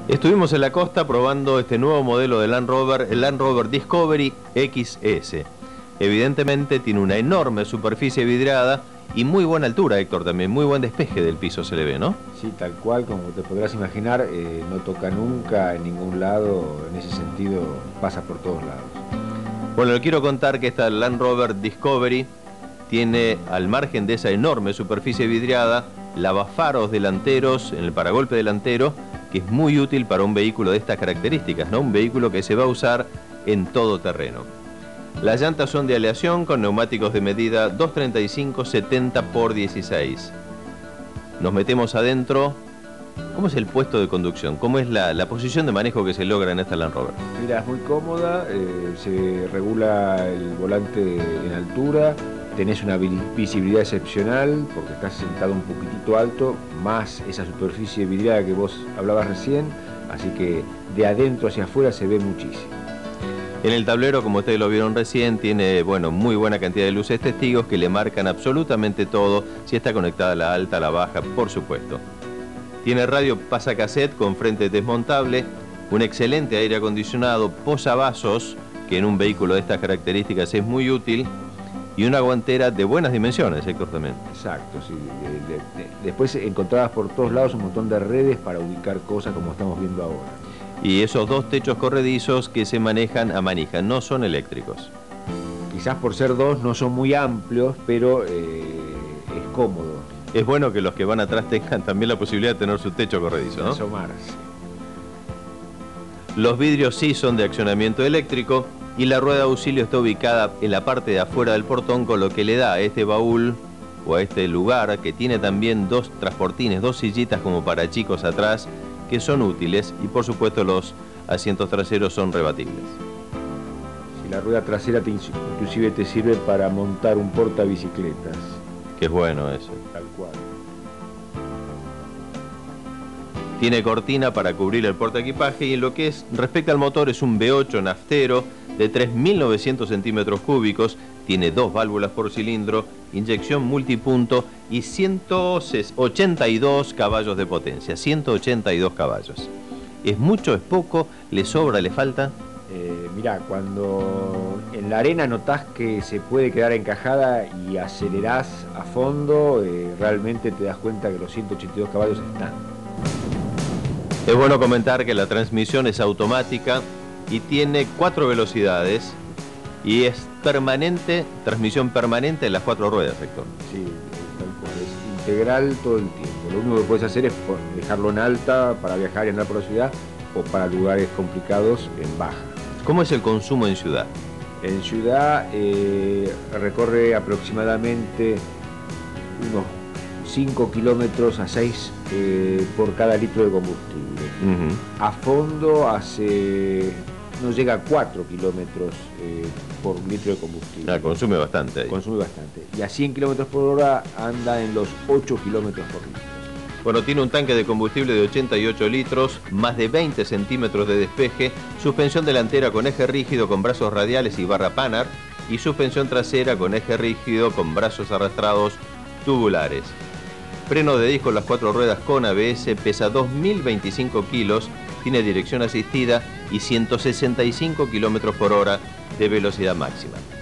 Estuvimos en la costa probando este nuevo modelo de Land Rover, el Land Rover Discovery XS. Evidentemente tiene una enorme superficie vidriada y muy buena altura, Héctor, también. Muy buen despeje del piso se le ve, ¿no? Sí, tal cual, como te podrás imaginar, no toca nunca en ningún lado, en ese sentido pasa por todos lados. Bueno, le quiero contar que esta Land Rover Discovery tiene, al margen de esa enorme superficie vidriada, lavafaros delanteros en el paragolpe delantero, que es muy útil para un vehículo de estas características, ¿no? Un vehículo que se va a usar en todo terreno. Las llantas son de aleación con neumáticos de medida 235/70/16. Nos metemos adentro. ¿Cómo es el puesto de conducción? ¿Cómo es la posición de manejo que se logra en esta Land Rover? Mira, es muy cómoda, se regula el volante en altura, tenés una visibilidad excepcional porque estás sentado un poquitito alto, más esa superficie vidriada que vos hablabas recién, así que de adentro hacia afuera se ve muchísimo. En el tablero, como ustedes lo vieron recién, tiene, bueno, muy buena cantidad de luces testigos que le marcan absolutamente todo, si está conectada a la alta, a la baja, por supuesto. Tiene radio pasacassette con frente desmontable, un excelente aire acondicionado, posavasos, que en un vehículo de estas características es muy útil, y una guantera de buenas dimensiones, Héctor, también. Exacto, sí. Después encontrabas por todos lados un montón de redes para ubicar cosas como estamos viendo ahora. Y esos dos techos corredizos que se manejan a manija, no son eléctricos. Quizás por ser dos no son muy amplios, pero es cómodo. Es bueno que los que van atrás tengan también la posibilidad de tener su techo corredizo, ¿no? Asomarse. Los vidrios sí son de accionamiento eléctrico y la rueda de auxilio está ubicada en la parte de afuera del portón, con lo que le da a este baúl o a este lugar, que tiene también dos transportines, dos sillitas como para chicos atrás, que son útiles, y por supuesto los asientos traseros son rebatibles. Si la rueda trasera inclusive te sirve para montar un portabicicletas. Que es bueno eso. Tal cual. Tiene cortina para cubrir el portaequipaje, y en lo que respecta al motor, es un V8 naftero de 3.900 centímetros cúbicos, tiene dos válvulas por cilindro, inyección multipunto y 182 caballos de potencia, 182 caballos. ¿Es mucho, es poco, le sobra, le falta? Mirá, cuando en la arena notás que se puede quedar encajada y acelerás a fondo, realmente te das cuenta que los 182 caballos están. Es bueno comentar que la transmisión es automática y tiene 4 velocidades y es permanente, transmisión permanente en las 4 ruedas, Héctor. Sí, tal cual, es integral todo el tiempo. Lo único que puedes hacer es dejarlo en alta para viajar y andar por la ciudad, o para lugares complicados en baja. ¿Cómo es el consumo en ciudad? En ciudad recorre aproximadamente unos 5 kilómetros a 6 por cada litro de combustible. A fondo no llega a 4 kilómetros por litro de combustible. Consume bastante ahí. Consume bastante. Y a 100 kilómetros por hora anda en los 8 kilómetros por litro. Bueno, tiene un tanque de combustible de 88 litros, más de 20 centímetros de despeje, suspensión delantera con eje rígido con brazos radiales y barra Panhard, y suspensión trasera con eje rígido con brazos arrastrados tubulares. Freno de disco en las 4 ruedas con ABS, pesa 2.025 kilos, tiene dirección asistida y 165 kilómetros por hora de velocidad máxima.